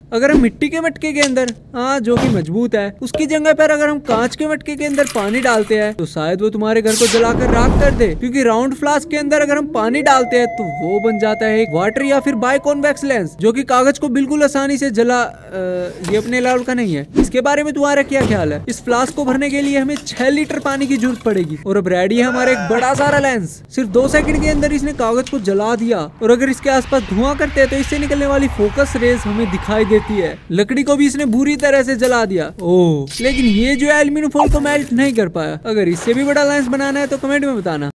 अगर हम मिट्टी के मटके के अंदर, हाँ जो कि मजबूत है, उसकी जगह पर अगर हम कांच के मटके के अंदर पानी डालते हैं तो शायद वो तुम्हारे घर को जलाकर राख कर दे, क्योंकि राउंड फ्लास्क के अंदर अगर हम पानी डालते हैं तो वो बन जाता है एक वाटर या फिर बाइकॉन्वेक्स लेंस, जो कि कागज को बिल्कुल आसानी से जला ये अपने लेवल का नहीं है। इसके बारे में तुम्हारा क्या ख्याल है? इस फ्लास्क को भरने के लिए हमें 6 लीटर पानी की जरूरत पड़ेगी। और अब रेडी है हमारा एक बड़ा सारा लेंस। सिर्फ 2 सेकंड के अंदर इसने कागज को जला दिया, और अगर इसके आसपास धुआं करते हैं तो इससे निकलने वाली फोकस रेज हमें दिखाई देती है। लकड़ी को भी इसने बुरी तरह से जला दिया। ओह, लेकिन ये जो एल्यूमिनियम फॉइल को मेल्ट नहीं कर पाया। अगर इससे भी बड़ा लेंस बनाना है तो कमेंट में बताना।